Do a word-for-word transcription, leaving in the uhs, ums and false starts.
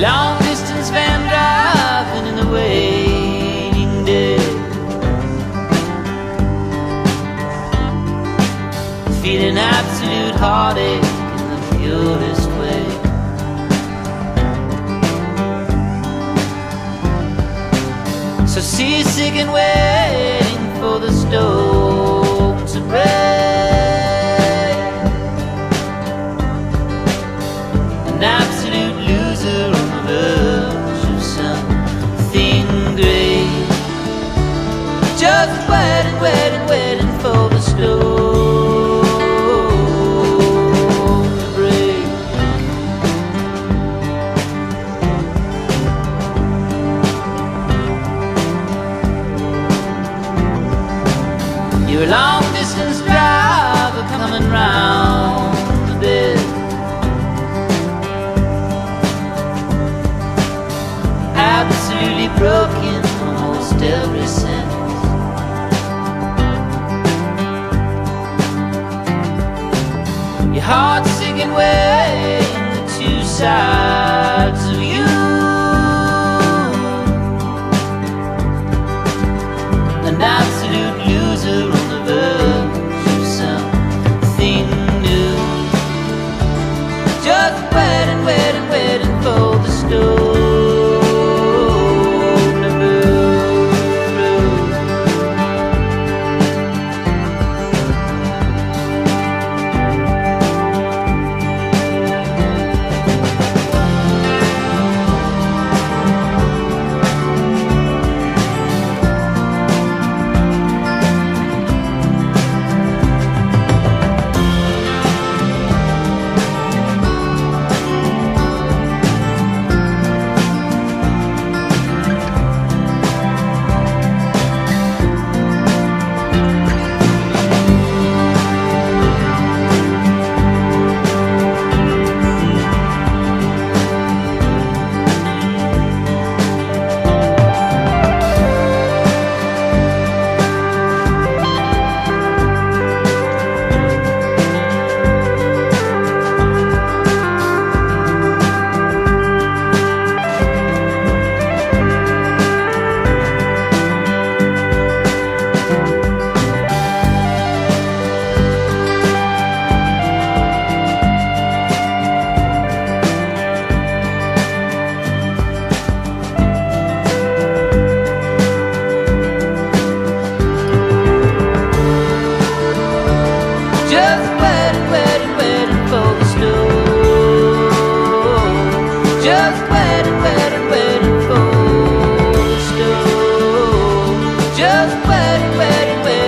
long distance van driving in the waiting day, feeling absolute heartache in the purest way. So seasick and waiting for the storm to break, an absolute loser on the verge of something great, just waiting, waiting, waiting for the storm to break. You're a long distance driver coming round the bend, absolutely broken almost every sense. Your heart's sick and weighing the two sides of you, an absolute loser on the verge of something new, just waiting, waiting, waiting for the storm. Just waiting, waiting, waiting for the storm. Just waiting, waiting, waiting for the storm. Just waiting, waiting, waiting.